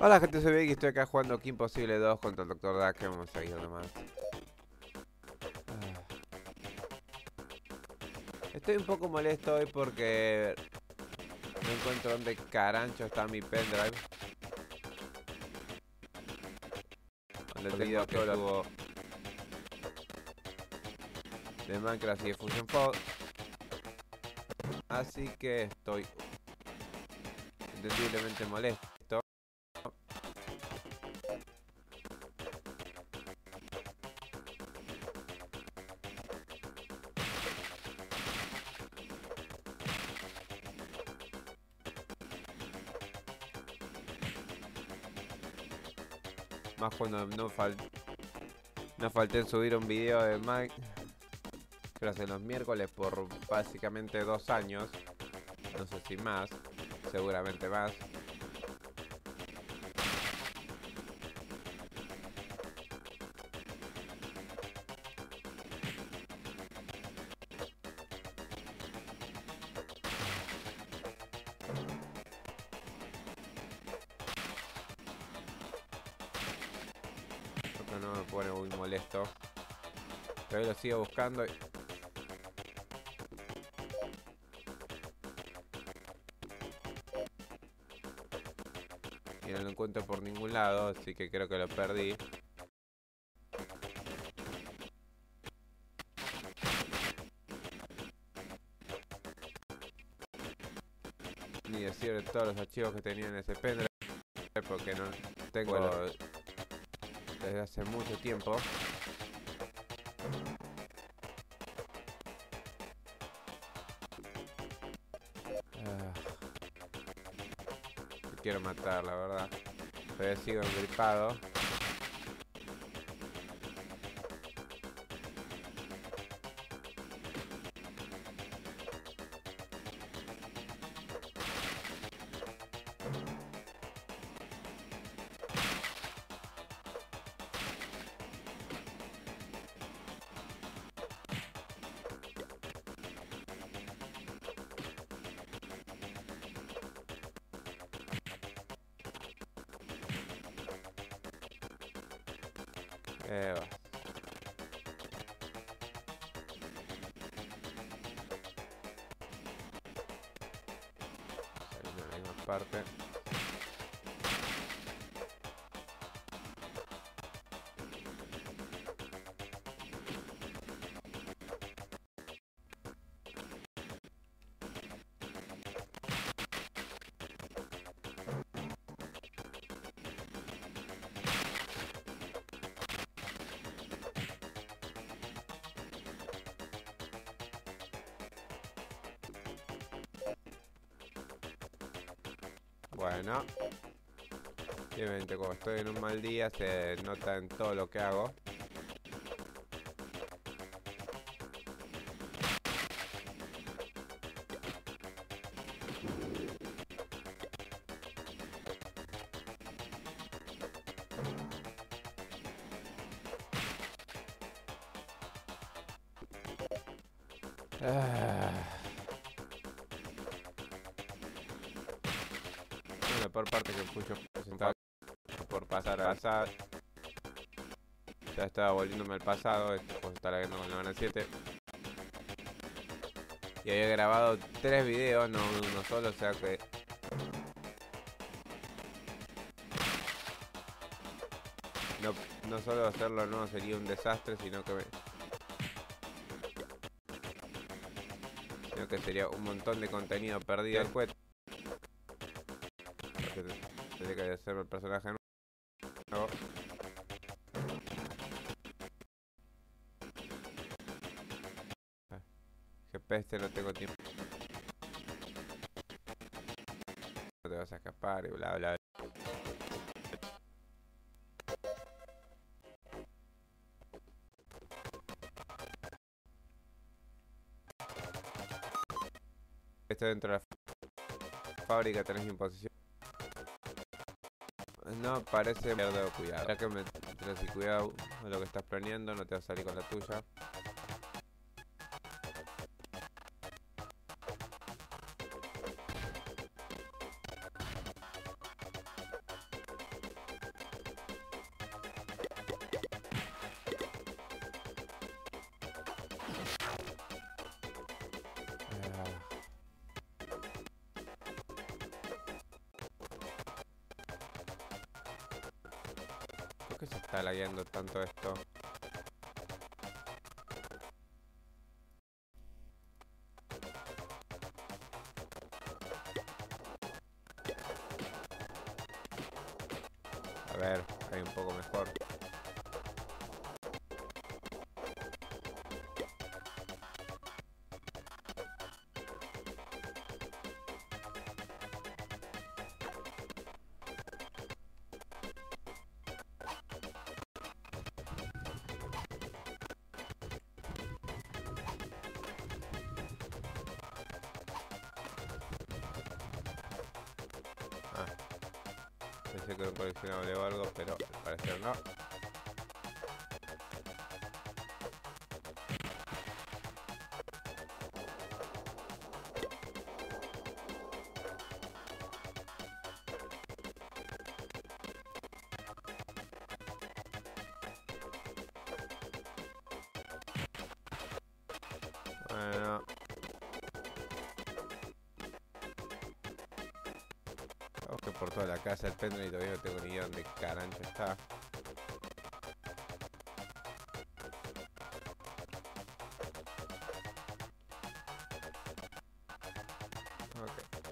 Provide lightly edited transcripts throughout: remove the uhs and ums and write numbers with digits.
Hola gente, soy Vicky, estoy acá jugando Kim Possible 2 contra el Dr. Duck, que vamos a ir nomás. Estoy un poco molesto hoy porque no encuentro dónde carancho está mi pendrive. Donde el video que tuvo de Minecraft y de Fusion Pod. Así que estoy entendiblemente molesto. Más cuando no falté en subir un video de Mike. Creo hace los miércoles por básicamente 2 años. No sé si más, seguramente más. Esto no me pone muy molesto. Pero lo sigo buscando y no lo encuentro por ningún lado, así que creo que lo perdí. Ni decir de todos los archivos que tenía en ese pendrive, porque no tengo desde hace mucho tiempo. Me quiero matar, la verdad. Todavía sigo engripado. Va. Saliendo de la misma parte. Bueno, obviamente como estoy en un mal día se nota en todo lo que hago. La peor parte que pucho presentaba por pasar a pasar. Ya estaba volviéndome al pasado. Este juego está largando con la Bana 7. Y había grabado 3 videos, no uno solo, o sea que no solo hacerlo no sería un desastre, sino que sería un montón de contenido perdido al juego. Porque tendría que hacerme el personaje nuevo. Que peste, no tengo tiempo. No te vas a escapar y bla bla. Estoy dentro de la fábrica, tenés mi posición. No, parece perder cuidado. Ya que me tenés cuidado con lo que estás planeando, no te vas a salir con la tuya. qué se está lagueando tanto esto? A ver, ahí un poco mejor. Ah, pensé que era un coleccionable o algo, pero al parecer no. Bueno, vamos que por toda la casa el pendrive y todavía no tengo ni idea dónde carancho está. Ok.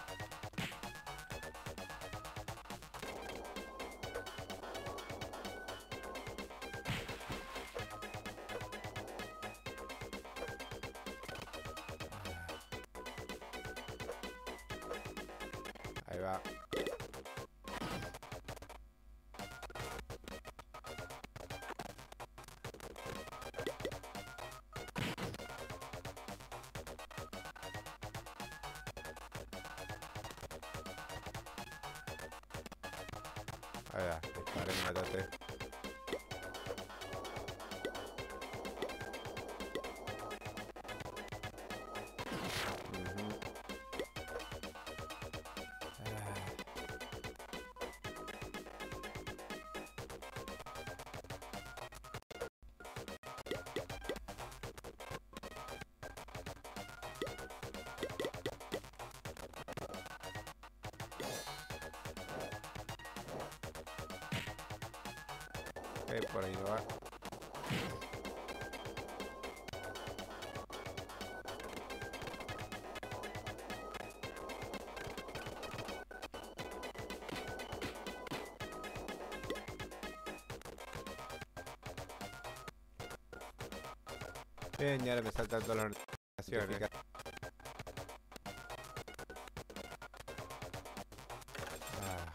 Ahí va. Ahí va, disparé, mátate. Ujú. Ok, por ahí no va. Bien, y ahora me saltan todas las notificaciones. Ah.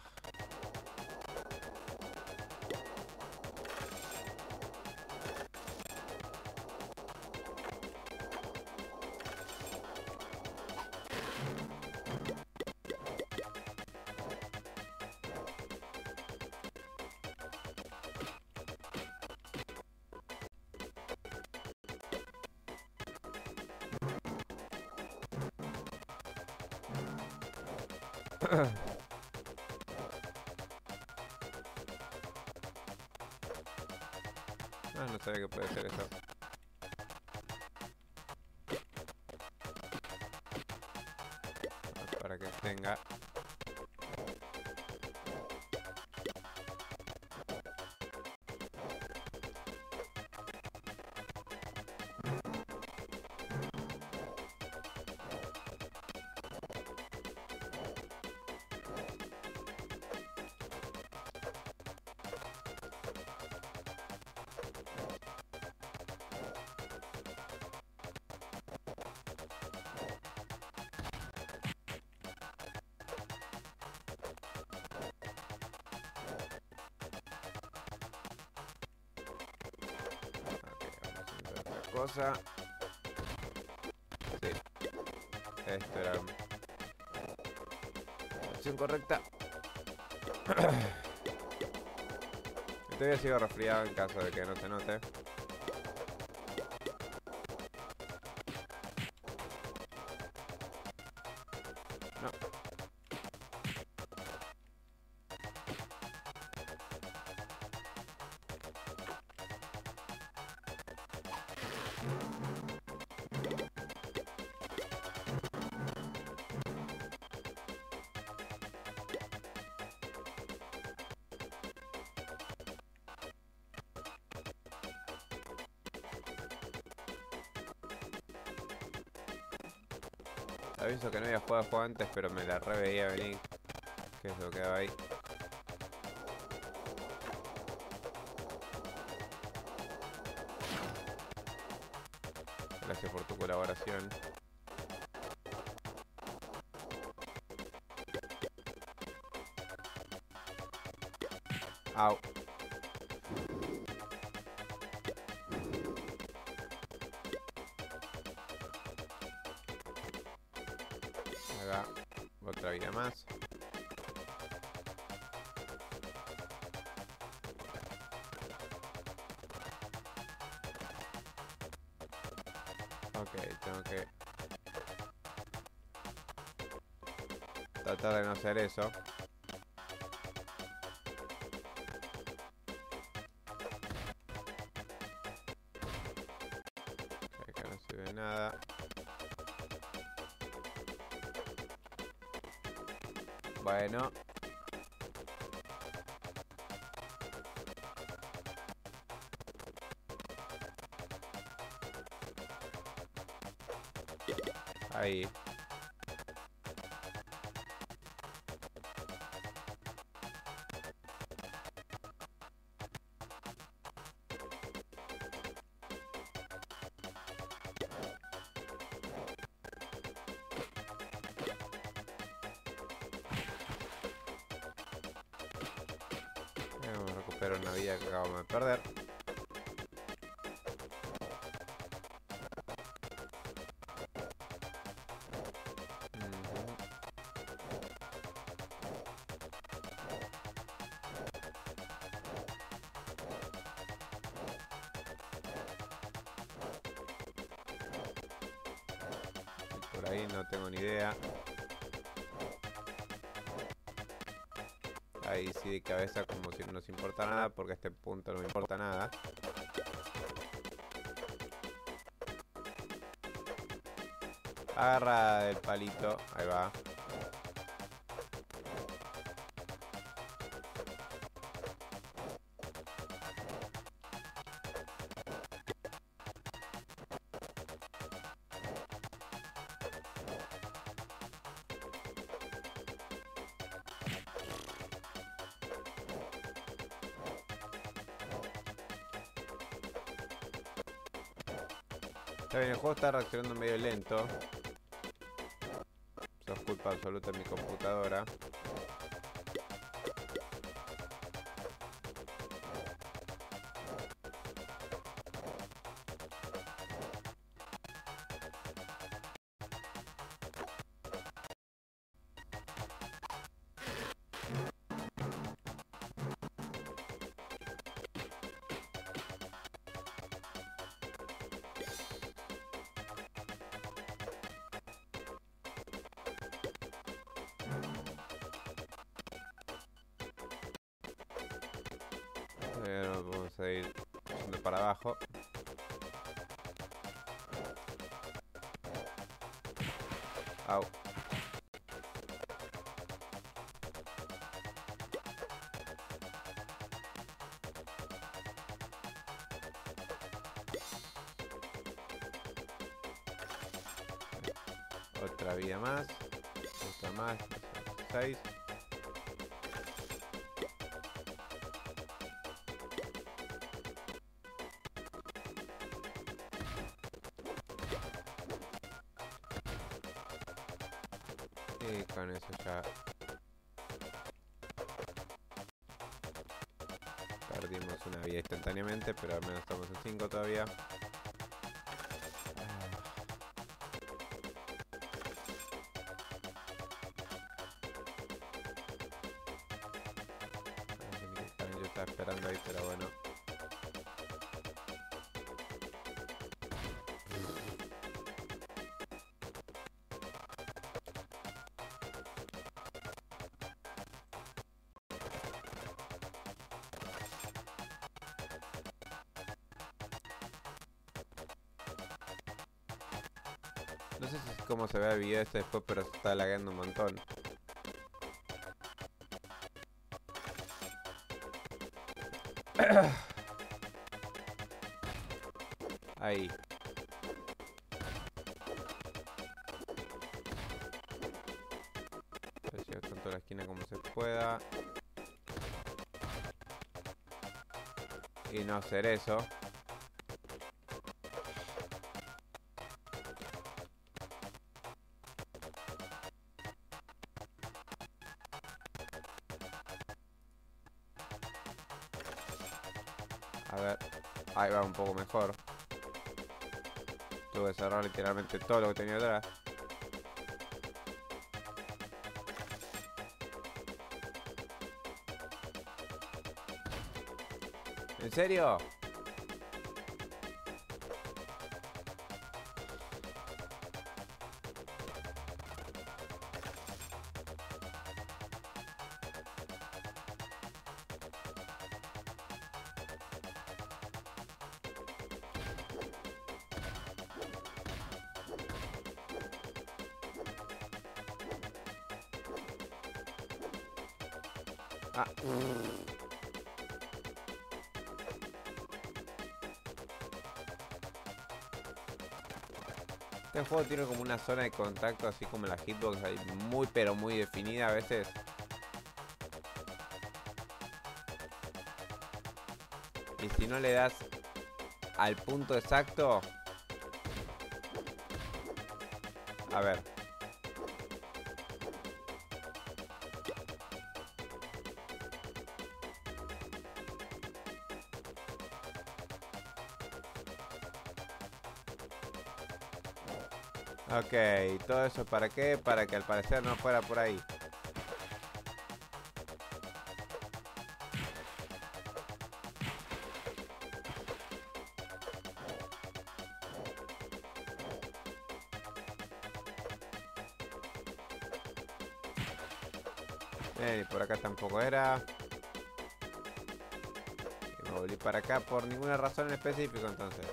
Ah, no sabía que puede ser eso. Para que tenga. Ok, vamos a hacer otra cosa. Sí, esto era la opción correcta. Y todavía sigo resfriado en caso de que no se note. No. Te aviso que no había jugado el juego antes, pero me la reveía venir. ¿Qué es lo que va ahí? Gracias por tu colaboración. Au. Acá, otra vida más. Ok, tengo que tratar de no hacer eso. Acá no se ve nada. Bueno. Ahí. Vamos a recuperar una vida que acabamos de perder. Por ahí no tengo ni idea. Ahí sí de cabeza como si no nos importa nada, porque a este punto no me importa nada. Agarra el palito, ahí va. Está bien, el juego está reaccionando medio lento. Eso es culpa absoluta de mi computadora. Vamos a ir yendo para abajo. Au. Otra vida más. Otra más. 6. Y con eso ya perdimos una vida instantáneamente, pero al menos estamos en 5 todavía. Yo estaba esperando ahí, pero bueno. No sé si cómo se ve el video este después, pero se está lagueando un montón. Ahí. tanto la esquina como se pueda. Y no hacer eso. A ver, ahí va un poco mejor. Tuve que cerrar literalmente todo lo que tenía atrás. ¿En serio? Ah. Este juego tiene como una zona de contacto, así como la hitbox, ahí muy pero muy definida a veces. Y si no le das al punto exacto... A ver. Ok, ¿todo eso para qué? Para que al parecer no fuera por ahí. Y por acá tampoco era. Y me volví para acá por ninguna razón en específico entonces.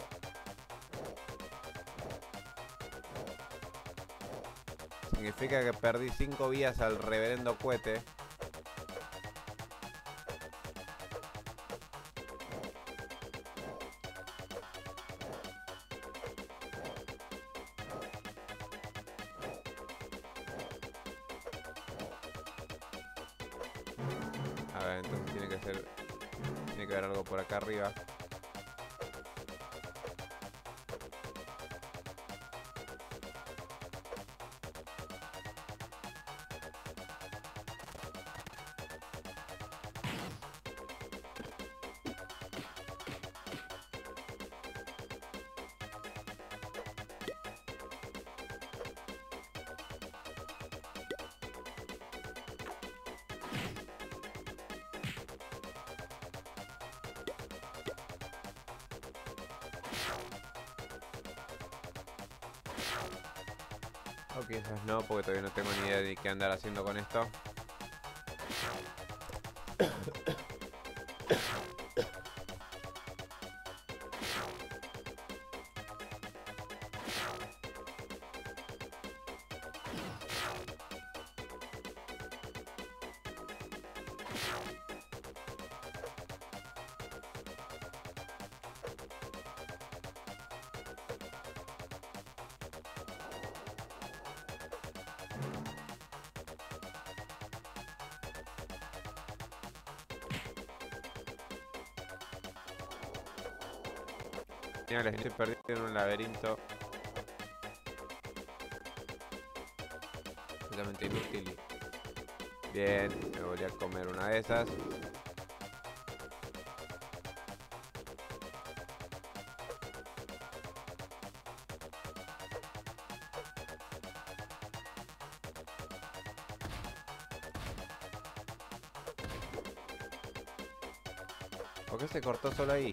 Significa que perdí 5 vías al reverendo cohete. A ver, entonces tiene que ser... Tiene que haber algo por acá arriba. O quizás no, porque todavía no tengo ni idea de qué andar haciendo con esto. Señores, estoy perdido en un laberinto completamente inútil. Bien, me voy a comer una de esas. ¿Por qué se cortó solo ahí?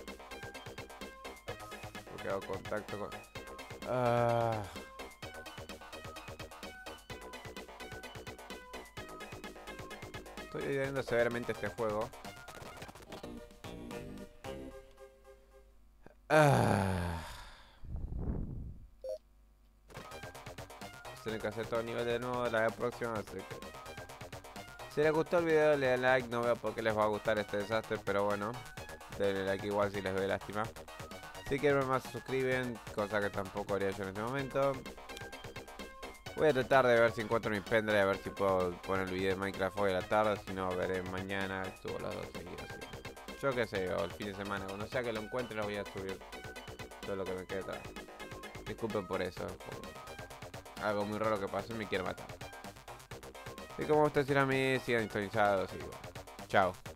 Porque hago contacto con... Ah. Estoy odiando severamente este juego. Tienen que hacer todo el nivel de nuevo la próxima. Así que... Si les gustó el video, le den like. No veo por qué les va a gustar este desastre, pero bueno. Denle like igual si les doy lástima. Si quieren ver más, se suscriben, cosa que tampoco haría yo en este momento. Voy a tratar de ver si encuentro mi pendrive, a ver si puedo poner el video de Minecraft hoy a la tarde. Si no, veré mañana. Subo los dos seguidos. ¿Sí? Yo qué sé, o el fin de semana. Cuando sea que lo encuentre, lo voy a subir todo lo que me quede atrás. Disculpen por eso. Por algo muy raro que pasó y me quiere matar. Y como ustedes dirán a mí, sigan sintonizados y bueno. Chao.